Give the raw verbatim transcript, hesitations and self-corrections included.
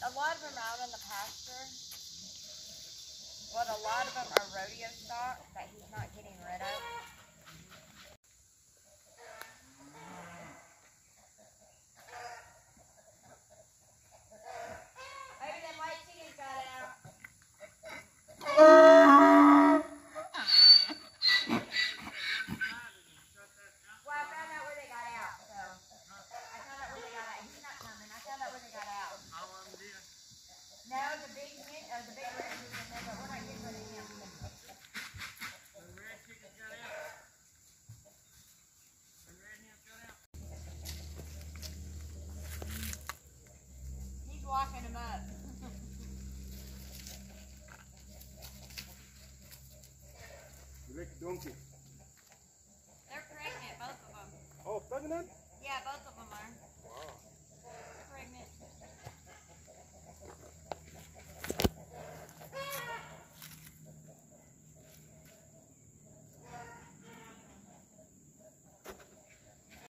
a lot of them are out in the pasture. But a lot of them are rodeo stock that he's not getting rid of. Maybe them white chickens got out. Well, I found out where they got out, so I found out where they got out. He's not coming. I found out where they got out. How long did? No, the big hen, or the big red is in there, but we're not getting rid of him. The red chicken got out. The red hen got out. He's walking him up. Rick donkey. They're pregnant, both of them. Oh, pregnant? Yeah, both of them